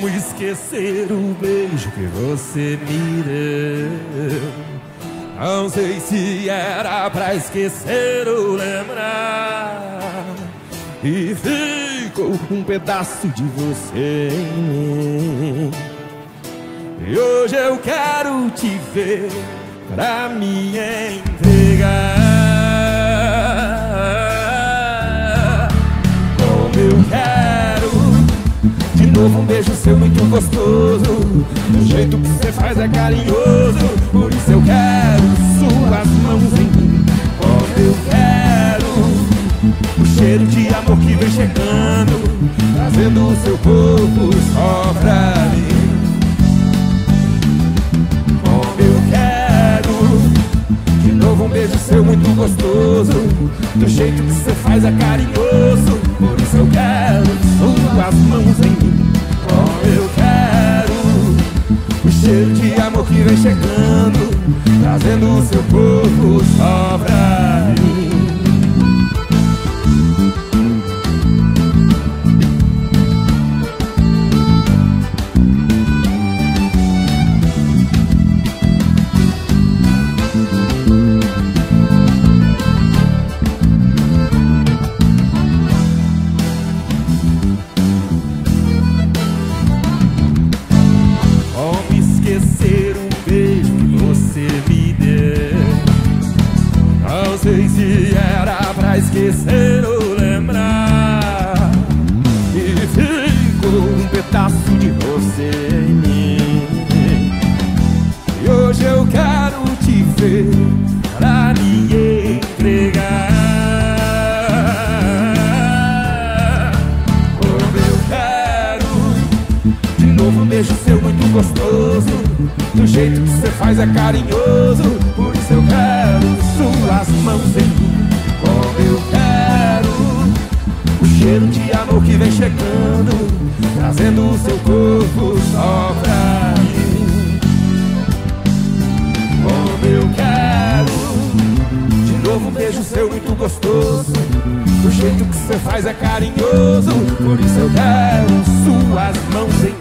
Como esquecer o beijo que você me deu? Não sei se era pra esquecer ou lembrar, e ficou um pedaço de você em mim. E hoje eu quero te ver pra me entregar. Como eu quero de novo um beijo seu muito gostoso. Do jeito que você faz é carinhoso. Por isso eu quero suas mãos em mim. Como eu quero o cheiro de amor que vem chegando, trazendo o seu corpo só pra mim. Um beijo seu muito gostoso. Do jeito que você faz é carinhoso. Por isso eu quero suas mãos em mim. Como eu quero o cheiro de amor que vem chegando, trazendo o seu corpo só pra mim. Esquecer um beijo que você me deu? Não sei se era pra esquecer ou lembrar, e ficou um pedaço de você em mim. E hoje eu quero te ver pra me entregar. Como eu quero de novo um beijo seu muito gostoso. Do jeito que você faz é carinhoso. Por isso eu quero suas mãos em mim. Como eu quero o cheiro de amor que vem chegando, trazendo o seu corpo só pra mim. Como eu quero de novo um beijo seu muito gostoso. Do jeito que você faz é carinhoso. Por isso eu quero suas mãos em mim.